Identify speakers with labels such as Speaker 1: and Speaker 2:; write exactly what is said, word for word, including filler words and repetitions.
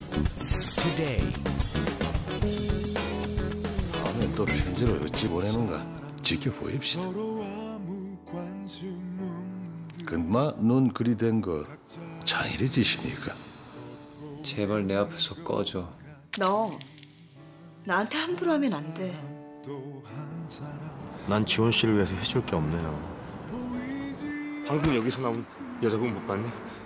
Speaker 1: Today.
Speaker 2: 다음에 또 편지를 어찌 보내는가 지켜보입시다. 근마 눈 그리 된 거 장일의 짓입니까?
Speaker 3: 제발 내 앞에서 꺼져.
Speaker 4: 너 나한테 함부로 하면 안 돼.
Speaker 5: 난 지원 씨를 위해서 해줄 게 없네요. 방금 여기서 나온 여자분 못 봤니?